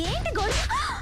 ఏంటి గొడవ?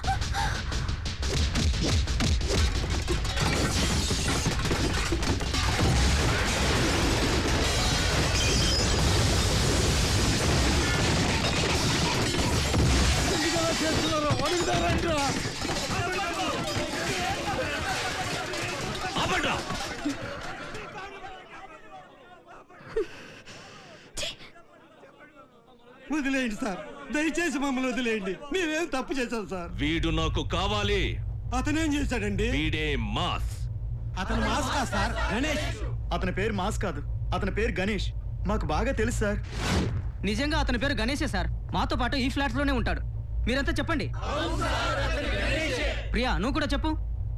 వదిలేయండి సార్, దయచేసి మమ్మల్ని వదిలేయండి. మేమేం తప్పు చేశాం సార్. వీడు నాకు కావాలి. అతనేం చేశాడండి? వీడే మాస్. అతను మాస్ కాదు సార్, గణేష్. అతని పేరు మాస్ కాదు, అతని పేరు గణేష్. మాకు బాగా తెలుసు సార్. నిజంగా అతని పేరు గణేషే సార్. మాతో పాటు ఈ ఫ్లాట్ లోనే ఉంటాడు. మీరంతా చెప్పండి. ప్రియా, నువ్వు కూడా చెప్పు.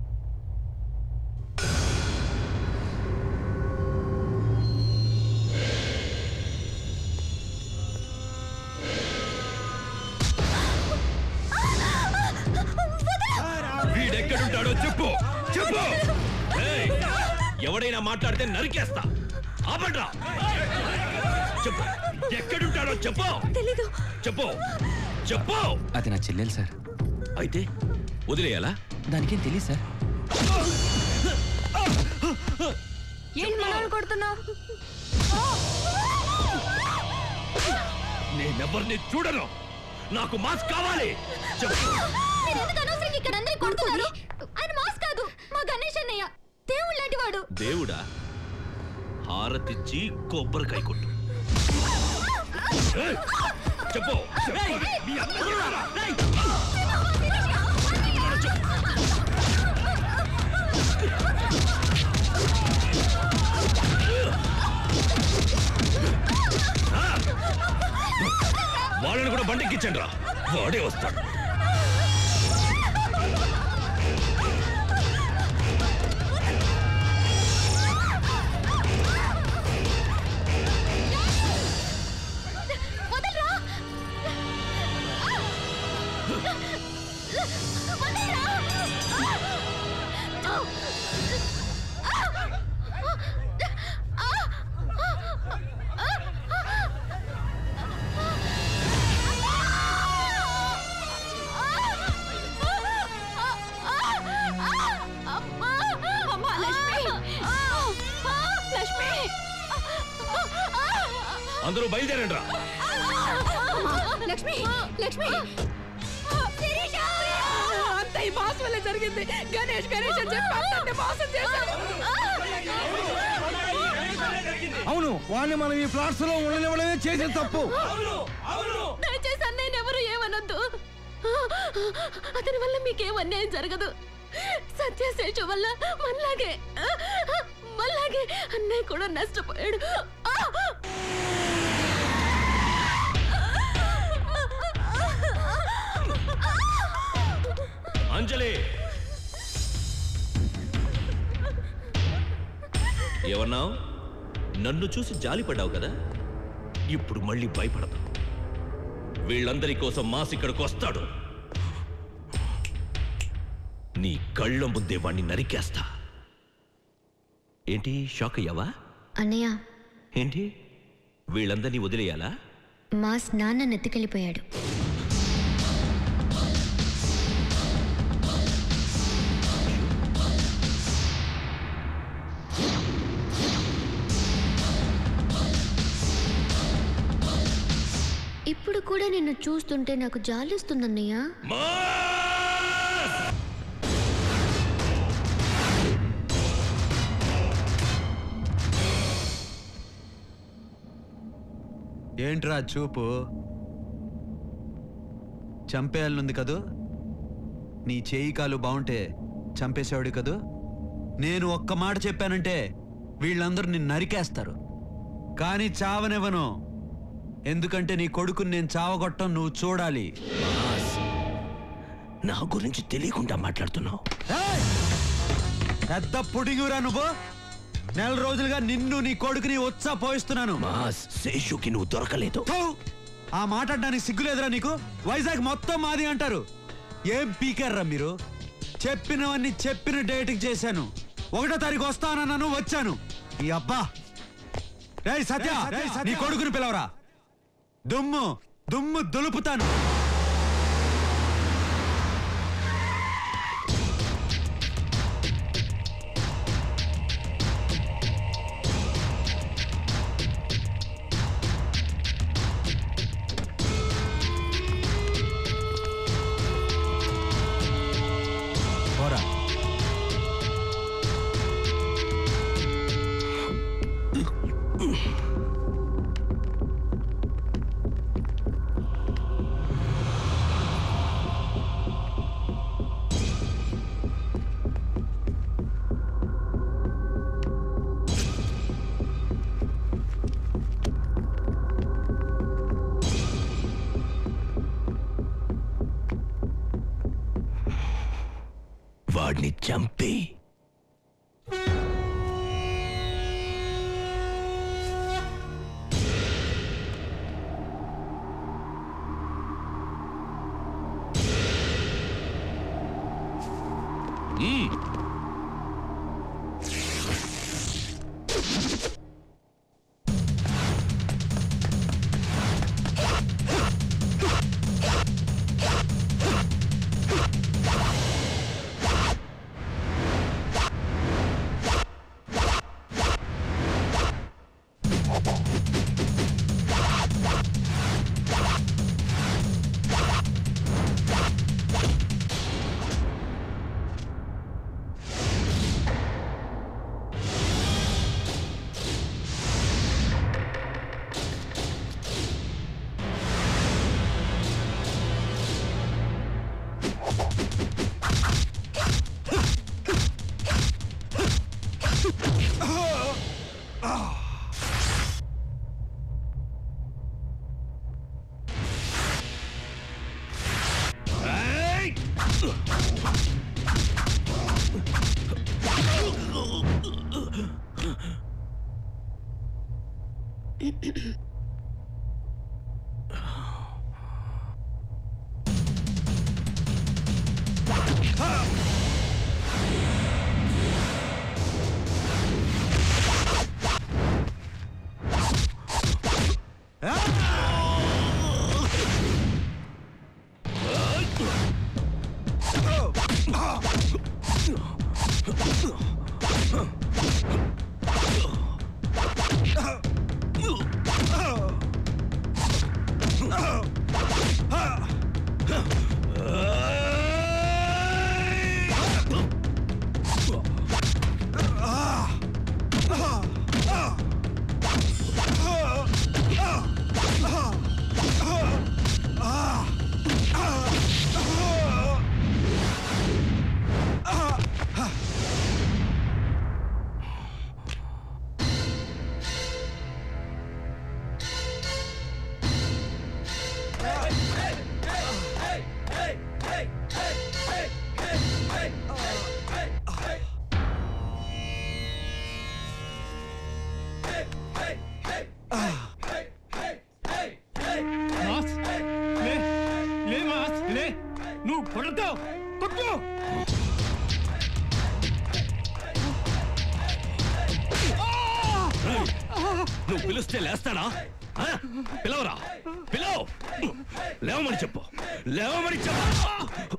వీడెక్కడుంటాడో చెప్పు, చెప్పు. ఎవడైనా మాట్లాడితే నరికేస్తా. ఆపండ్రా. చెప్పు, ఎక్కడుంటాడో చెప్పు. తెలీదు. చెప్పు, చెప్పు. అది నా చెల్లెలు సార్. అయితే వదిలేయాలా? దానికేం తెలియదు సార్. ఏంటి మనల్ని కొడుతున్నావు? నేనెవరిని చూడను. నాకు మాస్ కావాలి. చెప్పు. ఇక్కడ అందరి కొడుతున్నారు. ఆయన మాస్ కాదు, మా గణేష్ అన్నయ్య. దేవుడు లాంటి వాడు. దేవుడా? హారతిచ్చి కొబ్బరికాయ కొట్టు. చెప్పు. వాళ్ళని కూడా బండికిచ్చండి రా, వాడే వస్తాడు. అందరూ బయలుదేరండి రా. లక్ష్మి, లక్ష్మి, అంత ఈ మాస్ వల్ల జరిగింది. గణేష్ గణేష్ అని చెప్పి అంతా మోసం చేశాడు. అవును, వాడిని మనం ఈ ఫ్లాట్స్ లో ఉండనివ్వడమే చేసిన తప్పు. దయచేసి అన్నయ్యని ఎవరు ఏమనొద్దు. అతని వల్ల మీకేం అన్యాయం జరగదు. సత్యశేషు వల్ల మనలాగే అన్నయ్య కూడా నష్టపోయాడు. అంజలి, ఏమన్నావు? నన్ను చూసి జాలిపడ్డావు కదా, ఇప్పుడు మళ్ళీ భయపడదు. వీళ్ళందరి కోసం మాస్ ఇక్కడికి వస్తాడు. నీ కళ్ళ ముందే వాణ్ణి నరికేస్తా. ఏంటి షాక్ అయ్యావా? అన్నయ్య, ఏంటి వీళ్ళందరినీ వదిలేయాలా? మాస్ నాన్న నెత్తికెళ్ళిపోయాడు. ఇప్పుడు కూడా నిన్ను చూస్తుంటే నాకు జాలిస్తుందన్నయ్య. ఏంట్రా చూపు? చంపేయాలనుంది కదూ? నీ చేయి కాలు బాగుంటే చంపేసేవాడు కదూ? నేను ఒక్క మాట చెప్పానంటే వీళ్ళందరూ నిన్ను నరికేస్తారు, కానీ చావనివ్వను. ఎందుకంటే నీ కొడుకుని నేను చావగొట్టం నువ్వు చూడాలి. నా గురించి తెలియకుండా మాట్లాడుతున్నావు. పెద్ద పుడిగురా నువ్వు. నెల రోజులుగా నిన్ను నీ కొడుకుని ఉత్సాహ పోయిస్తున్నాను. శేషుకి నువ్వు దొరకలేదు. ఆ మాట్లాడడానికి సిగ్గులేదురా నీకు? వైజాగ్ మొత్తం మాది అంటారు. ఏం పీకారా మీరు? చెప్పినవన్నీ చెప్పిన డేట్కి చేశాను. 1వ తారీఖు వస్తానన్నాను, వచ్చాను. ఈ అబ్బా రేయ్ సత్య, నీ కొడుకుని పిలవరా. దుమ్ము దుమ్ము దులుపుతాను. వాడిని చంపి నువ్వు కొడతావు కొట్టు. నువ్వు పిలిస్తే లేస్తాడా? పిలవరా, పిలవ్. లేవమని చెప్పు, లేవమని చెప్పు.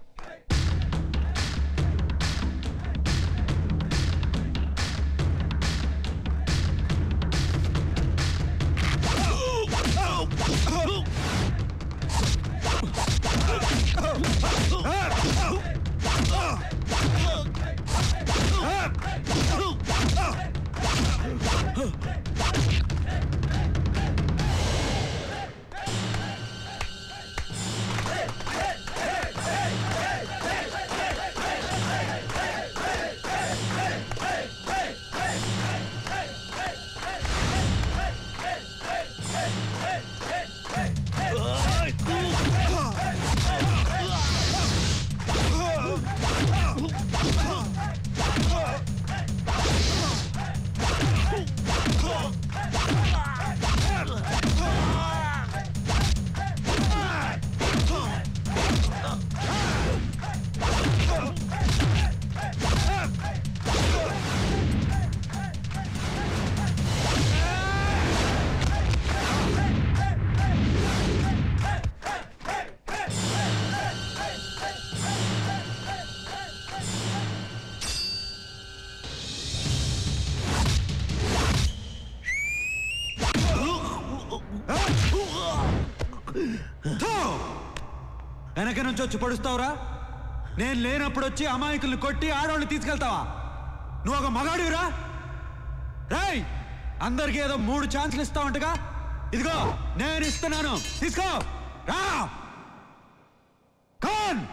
వెనక నుంచి వచ్చి పడుస్తావురా? నేను లేనప్పుడు వచ్చి అమాయకుల్ని కొట్టి ఆడవాళ్ళని తీసుకెళ్తావా? నువ్వు ఒక మగాడివిరా? రేయ్, అందరికి ఏదో 3 ఛాన్సులు ఇస్తావంటగా. ఇదిగో నేను ఇస్తున్నాను, తీసుకో. రా కాన్.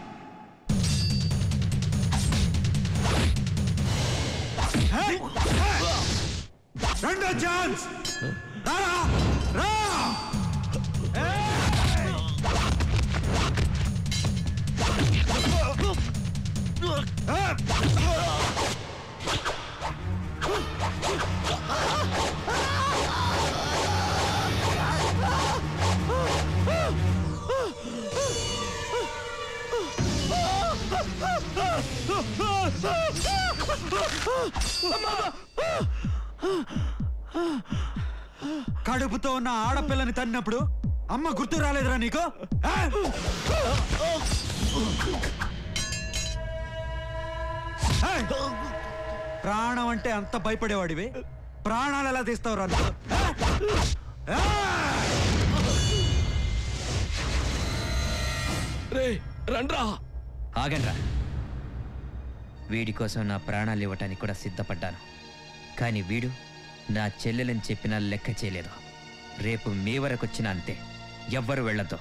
రెండో ఛాన్స్. రా రా. కడుపుతో ఉన్న ఆడపిల్లని తన్నినప్పుడు అమ్మ గుర్తు రాలేదురా నీకు? ప్రాణం అంటే అంత భయపడేవాడివి, ప్రాణాలు ఎలా తీస్తావురా నువ్వు? ఆగండ్రా. వీడి కోసం నా ప్రాణాలు ఇవ్వటానికి కూడా సిద్ధపడ్డాను. కానీ వీడు నా చెల్లెలని చెప్పినా లెక్క చేయలేదు. రేపు మీ వరకు వచ్చిన అంతే, ఎవ్వరు వెళ్ళొద్దు.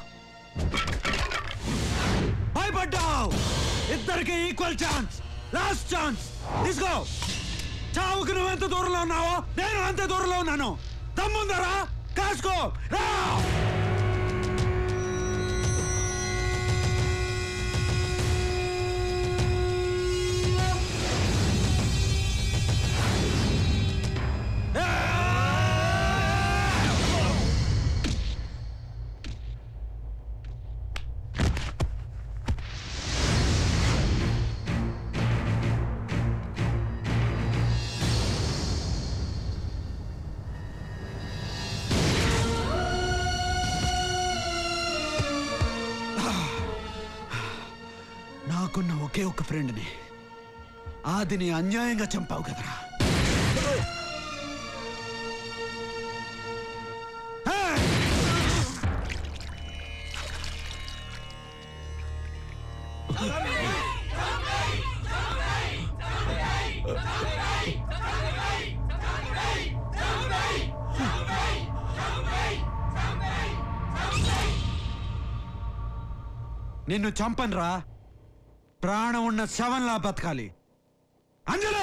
భయపడ్డావు? ఇద్దరికి ఈక్వల్ ఛాన్స్, లాస్ట్ ఛాన్స్ తీసుకో. చావుకు నువ్వు ఎంత దూరంలో ఉన్నావో నేను అంత దూరంలో ఉన్నాను. దమ్ముందరా? కాసుకో. నాకున్న ఒకే ఒక ఫ్రెండ్ని ఆదిని అన్యాయంగా చంపావు కదరా. నిన్ను చంపనురా, ప్రాణం ఉన్న శవంలా బతకాలి. అంజలి!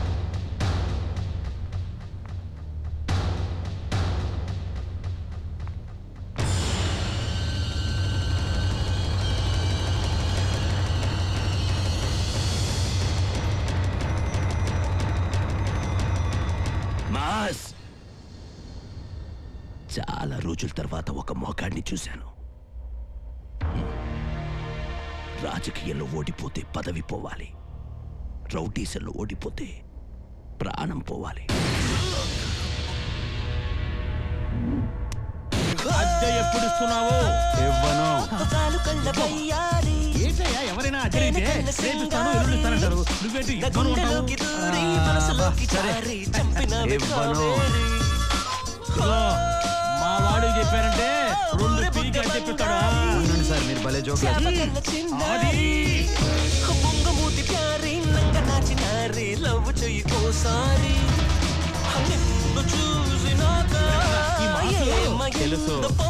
మాస్, చాలా రోజుల తర్వాత ఒక మోకాడిని చూశాను. రాజకీయాల్లో ఓడిపోతే పదవి పోవాలి, రౌడీసల్లో ఓడిపోతే ప్రాణం పోవాలి. అద్దె ఎప్పుడు ఇస్తున్నావు? ఇవ్వను. ఏంటయ్యా, ఎవరైనా అద్దెలైతే రేపిస్తాను ఎల్లుండిస్తానంటారు, నువ్వేంటి ఇవ్వను అంటావు? సరే, ఇవ్వను. మా వాడికి చెప్పారంటే 2 పీకి అని చెప్పిస్తాడా? ఉండండి సార్, మీరు భలే జోక్ తెలుసు.